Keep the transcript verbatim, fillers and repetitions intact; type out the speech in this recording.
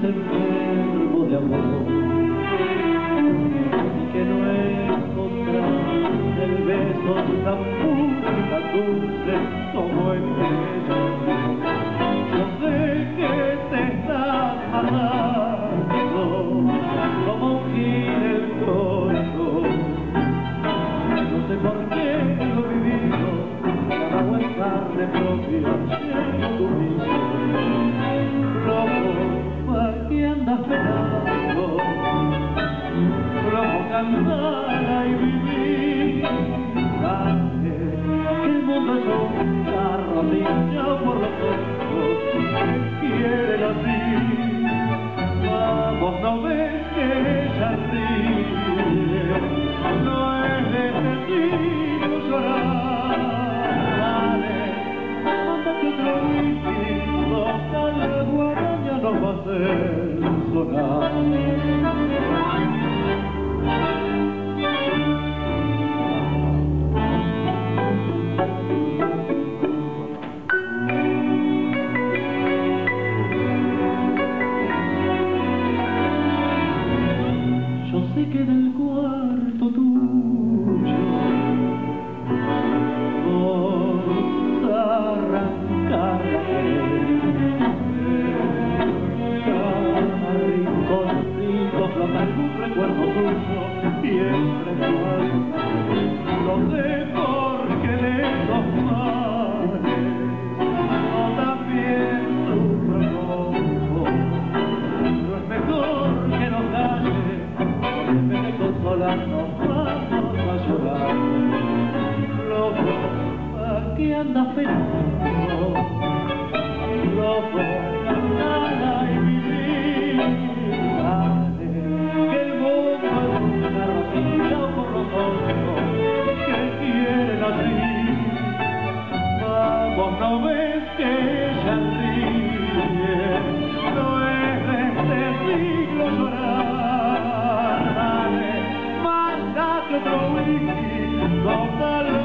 es enfermo de amor y que no encontrará el beso tan puro y tan dulce como el de ella. Yo sé que te estás matando como un gil el corazón. No sé por qué lo he vivido, cada vuelta de propia siendo tu mismo. Loco, ¿para qué andas penando? Loco, cantala y vivir. Dale, que el mundo es un carro hinchado por los ojos que quieren así. Vamos, no ves que ella ríe, no es necesario llorar. Dale, mándate otro whisky, total la guaraña nos va a hacer sonar. Sé que del cuarto tuyo vos arrancar cada rinconcito flota algún recuerdo tuyo y entre tu alma lo sé porque de esos mares yo también sufro como pero es mejor que nos calle. En vez de consolarnos vamos a llorar. Loco, ¿a qué andas penando? Loco, cantala y vivir. Dale, que el mundo es un carrocillo por los ojos que quieren así. Vamos, ¿no ves que ella ríe? No es de este siglo llorar. Otro whisky, total